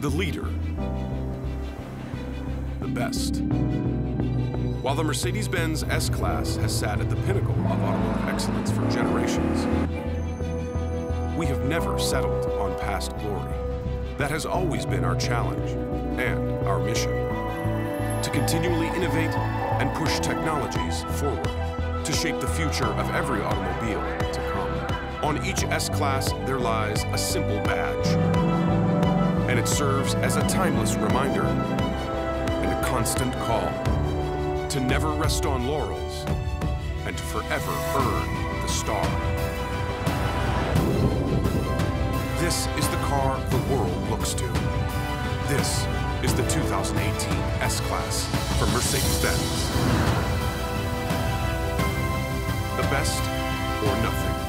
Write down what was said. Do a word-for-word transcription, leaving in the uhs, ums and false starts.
the leader, the best. While the Mercedes-Benz S-Class has sat at the pinnacle of automotive excellence for generations, we have never settled on past glory. That has always been our challenge and our mission, to continually innovate and push technologies forward, to shape the future of every automobile to come. On each S-Class, there lies a simple badge, and it serves as a timeless reminder and a constant call to never rest on laurels and to forever earn the star. This is the car the world looks to. This is the two thousand eighteen S-Class from Mercedes-Benz. The best or nothing.